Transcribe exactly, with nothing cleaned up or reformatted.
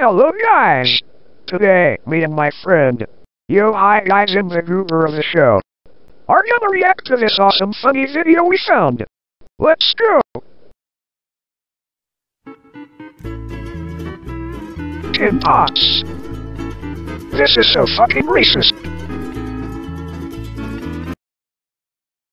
Hello guys! Today, me and my friend, Yo Hi guys in the goober of the show, are gonna react to this awesome funny video we found. Let's go! Tin pots. This is so fucking racist.